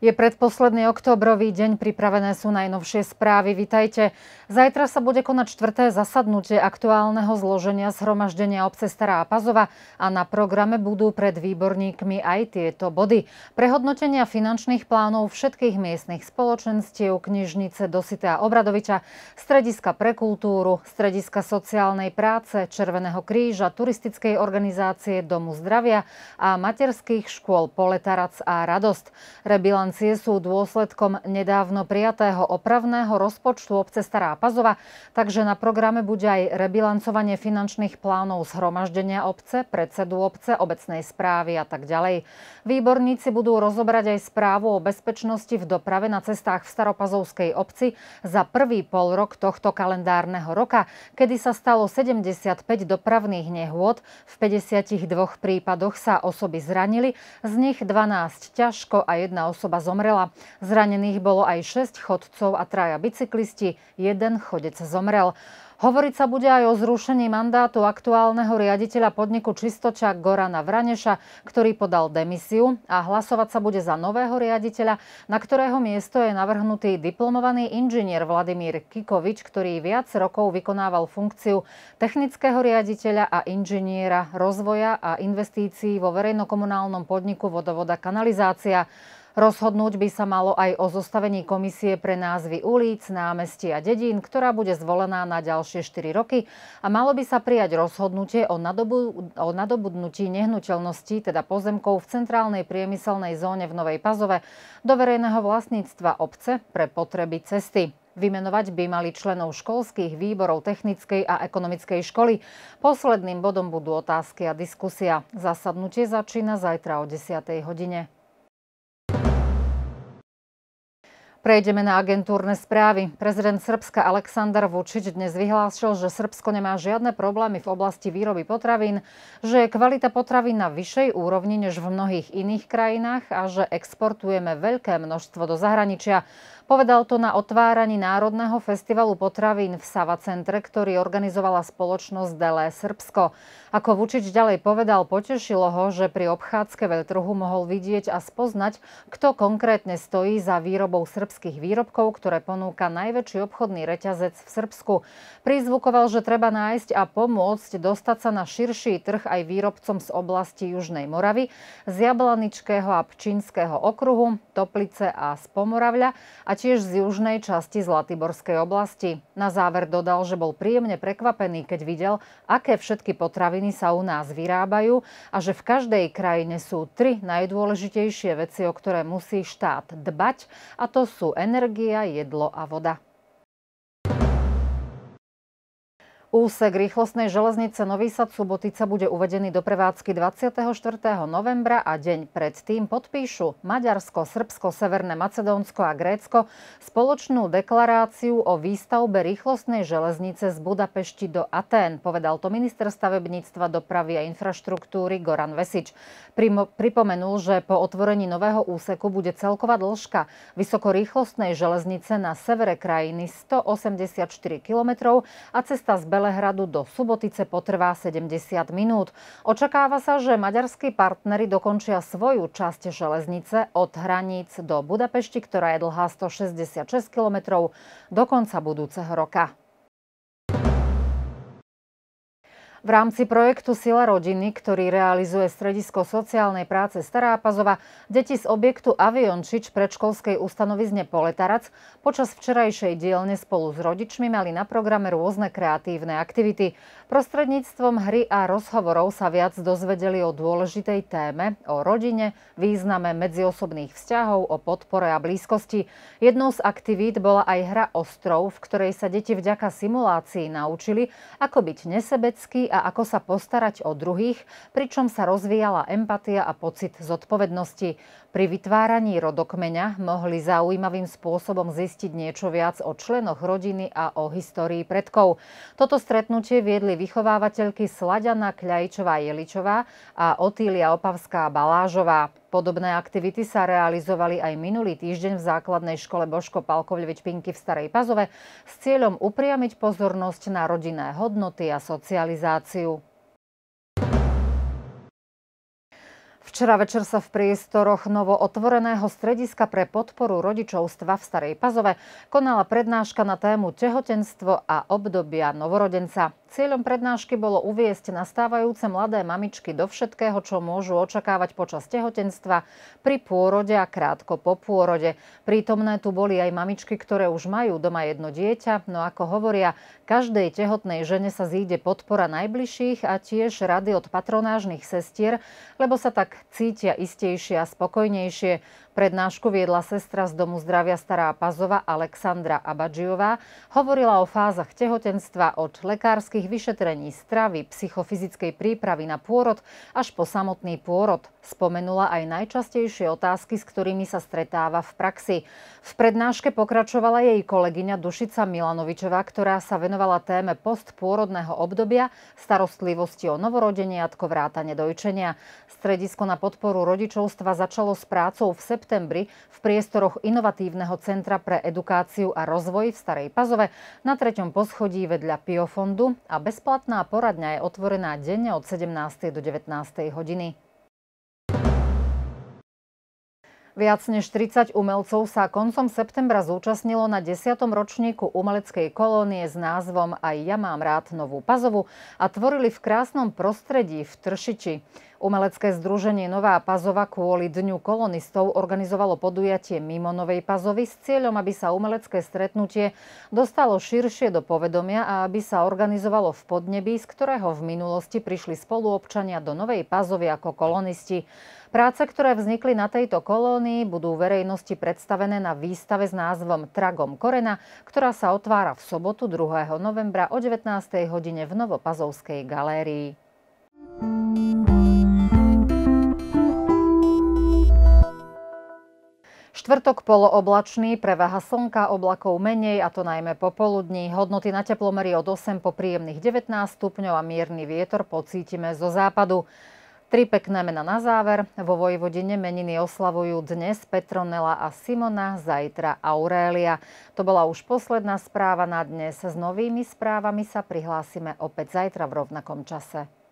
Je predposledný októbrový deň, pripravené sú najnovšie správy. Vitajte. Zajtra sa bude konať 4. zasadnutie aktuálneho zloženia zhromaždenia obce Stará Pazova a na programe budú pred výborníkmi aj tieto body. Prehodnotenia finančných plánov všetkých miestnych spoločenstiev, knižnice Dosita a Obradoviča, strediska pre kultúru, strediska sociálnej práce, Červeného kríža, turistickej organizácie Domu zdravia a materských škôl Poletarac a Radosť. Rebilancie sú dôsledkom nedávno prijatého opravného rozpočtu obce Stará Pazova, takže na programe bude aj rebilancovanie finančných plánov zhromaždenia obce, predsedu obce, obecnej správy a tak ďalej. Výborníci budú rozobrať aj správu o bezpečnosti v doprave na cestách v Staropazovskej obci za prvý polrok tohto kalendárneho roka, kedy sa stalo 75 dopravných nehôd. V 52 prípadoch sa osoby zranili, z nich 12 ťažko a jedna osoba zomrela. Zranených bolo aj 6 chodcov a 3 bicyklisti, 1 chodec zomrel. Hovoriť sa bude aj o zrušení mandátu aktuálneho riaditeľa podniku Čistoča Gorana Vraneša, ktorý podal demisiu, a hlasovať sa bude za nového riaditeľa, na ktorého miesto je navrhnutý diplomovaný inžinier Vladimír Kikovič, ktorý viac rokov vykonával funkciu technického riaditeľa a inžiniera rozvoja a investícií vo verejnokomunálnom podniku Vodovoda kanalizácia. Rozhodnúť by sa malo aj o zostavení komisie pre názvy ulic, námestí a dedín, ktorá bude zvolená na ďalšie 4 roky, a malo by sa prijať rozhodnutie o nadobudnutí nehnuteľností, teda pozemkov v centrálnej priemyselnej zóne v Novej Pazove, do verejného vlastníctva obce pre potreby cesty. Vymenovať by mali členov školských výborov technickej a ekonomickej školy. Posledným bodom budú otázky a diskusia. Zasadnutie začína zajtra o 10. hodine. Prejdeme na agentúrne správy. Prezident Srbska Aleksandar Vučić dnes vyhlásil, že Srbsko nemá žiadne problémy v oblasti výroby potravín, že je kvalita potravín na vyššej úrovni než v mnohých iných krajinách a že exportujeme veľké množstvo do zahraničia. Povedal to na otváraní Národného festivalu potravín v Sava centre, ktorý organizovala spoločnosť Delé Srbsko. Ako Vučić ďalej povedal, potešilo ho, že pri obchádzke veľtrhu mohol vidieť a spoznať, kto konkrétne stojí za výrobou srbských výrobkov, ktoré ponúka najväčší obchodný reťazec v Srbsku. Prizvukoval, že treba nájsť a pomôcť dostať sa na širší trh aj výrobcom z oblasti Južnej Moravy, z Jablaničského a Pčínskeho okruhu, Toplice a z Pomoravľa a tiež z južnej časti Zlatiborskej oblasti. Na záver dodal, že bol príjemne prekvapený, keď videl, aké všetky potraviny sa u nás vyrábajú a že v každej krajine sú 3 najdôležitejšie veci, o ktoré musí štát dbať, a to sú energia, jedlo a voda. Úsek rýchlostnej železnice Nový Sad-Subotica bude uvedený do prevádzky 24. novembra a deň predtým podpíšu Maďarsko, Srbsko, Severné Macedónsko a Grécko spoločnú deklaráciu o výstavbe rýchlostnej železnice z Budapešti do Atén, povedal to minister stavebníctva, dopravy a infraštruktúry Goran Vesič. Pripomenul, že po otvorení nového úseku bude celková dĺžka vysokorýchlostnej železnice na severe krajiny 184 km a cesta z Belehradu do Subotice potrvá 70 minút. Očakáva sa, že maďarskí partneri dokončia svoju časť železnice od hraníc do Budapešti, ktorá je dlhá 166 km, do konca budúceho roka. V rámci projektu Sila rodiny, ktorý realizuje stredisko sociálnej práce Stará Pazova, deti z objektu Aviončič predškolskej ustanovizne Poletarac počas včerajšej dielne spolu s rodičmi mali na programe rôzne kreatívne aktivity. Prostredníctvom hry a rozhovorov sa viac dozvedeli o dôležitej téme, o rodine, význame medziosobných vzťahov, o podpore a blízkosti. Jednou z aktivít bola aj hra Ostrov, v ktorej sa deti vďaka simulácii naučili, ako byť nesebecký a ako sa postarať o druhých, pričom sa rozvíjala empatia a pocit zodpovednosti. Pri vytváraní rodokmeňa mohli zaujímavým spôsobom zistiť niečo viac o členoch rodiny a o histórii predkov. Toto stretnutie viedli vychovávateľky Slaďana Kľajčová-Jeličová a Otília Opavská-Balážová. Podobné aktivity sa realizovali aj minulý týždeň v základnej škole Božko Palkovľevič-Pinky v Starej Pazove s cieľom upriamiť pozornosť na rodinné hodnoty a socializáciu. V Včera večer sa v priestoroch novo otvoreného strediska pre podporu rodičovstva v Starej Pazove konala prednáška na tému tehotenstvo a obdobia novorodenca. Cieľom prednášky bolo uviesť nastávajúce mladé mamičky do všetkého, čo môžu očakávať počas tehotenstva, pri pôrode a krátko po pôrode. Prítomné tu boli aj mamičky, ktoré už majú doma jedno dieťa, no ako hovoria, každej tehotnej žene sa zíde podpora najbližších a tiež rady od patronážnych sestier, lebo sa tak cítia istejšie a spokojnejšie. Prednášku viedla sestra z Domu zdravia Stará Pazova Alexandra Abadžiová. Hovorila o fázach tehotenstva od lekárskych vyšetrení stravy, psychofyzickej prípravy na pôrod až po samotný pôrod. Spomenula aj najčastejšie otázky, s ktorými sa stretáva v praxi. V prednáške pokračovala jej kolegyňa Dušica Milanovičová, ktorá sa venovala téme postpôrodného obdobia, starostlivosti o novorodeniatko, vrátane dojčenia. Stredisko na podporu rodičovstva začalo s prácou v septembri v priestoroch Inovatívneho centra pre edukáciu a rozvoj v Starej Pazove na 3. poschodí vedľa Piofondu a bezplatná poradňa je otvorená denne od 17. do 19. hodiny. Viac než 30 umelcov sa koncom septembra zúčastnilo na 10. ročníku umeleckej kolónie s názvom Aj ja mám rád Novú Pazovu a tvorili v krásnom prostredí v Tršiči. Umelecké združenie Nová Pazova kvôli Dňu kolonistov organizovalo podujatie mimo Novej Pazovy s cieľom, aby sa umelecké stretnutie dostalo širšie do povedomia a aby sa organizovalo v podnebí, z ktorého v minulosti prišli spoluobčania do Novej Pazovy ako kolonisti. Práce, ktoré vznikli na tejto kolónii, budú verejnosti predstavené na výstave s názvom Tragom Korena, ktorá sa otvára v sobotu 2. novembra o 19. hodine v Novopazovskej galérii. Štvrtok polooblačný, prevaha slnka, oblakov menej, a to najmä popoludní. Hodnoty na teplomeri od 8 po príjemných 19 stupňov a mierny vietor pocítime zo západu. 3 pekné mená na záver. Vo Vojvodine meniny oslavujú dnes Petronela a Simona, zajtra Aurélia. To bola už posledná správa na dnes. S novými správami sa prihlásime opäť zajtra v rovnakom čase.